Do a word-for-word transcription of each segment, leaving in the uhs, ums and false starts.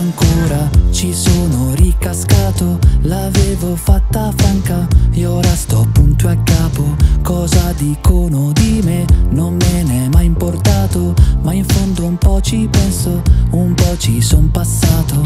ancora, ci sono ricascato, l'avevo fatta franca e ora sto punto a capo. Cosa dicono di me non me n'è mai importato, ma in fondo un po' ci penso, un po' ci son passato.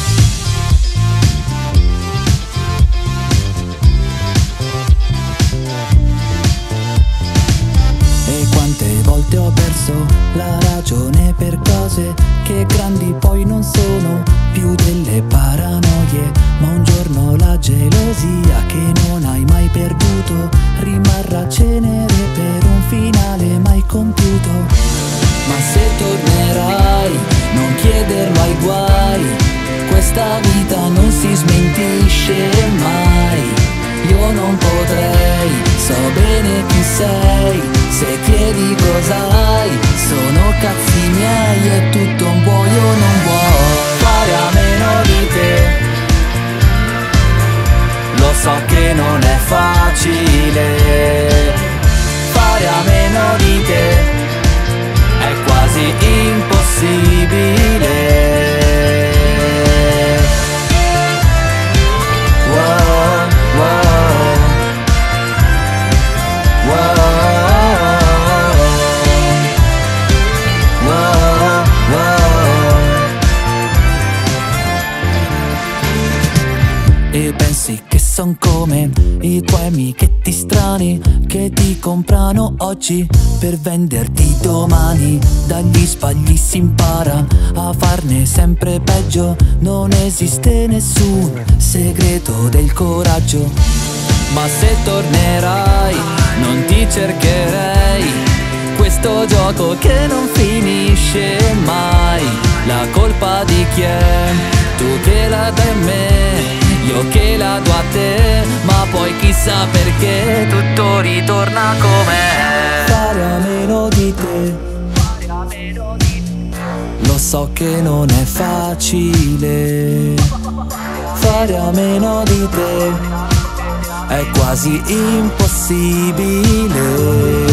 E quante volte ho perso la ragione per cose che grandi poi non sono più delle paranoie, ma un giorno la gelosia che non hai mai perduto rimarrà cenere per un finale mai compiuto. Ma se tornerai non chiederlo ai guai, questa vita non si smentisce mai. Io non potrei, so bene chi sei, se chiedi cos'hai, sono cazzi miei, è tutto un vuoi o non vuoi fare a meno di te. Lo so che non è facile, fare a meno di te è quasi impossibile. E pensi che son come i tuoi amichetti strani che ti comprano oggi per venderti domani. Dagli sbagli si impara a farne sempre peggio, non esiste nessun segreto del coraggio. Ma se tornerai non ti cercherei, questo gioco che non finisce mai. La colpa di chi è? Tu che la dai a me, io che la do a te, ma poi chissà perché tutto ritorna com'è. Fare a meno di te, lo so che non è facile. Fare a meno di te è quasi impossibile.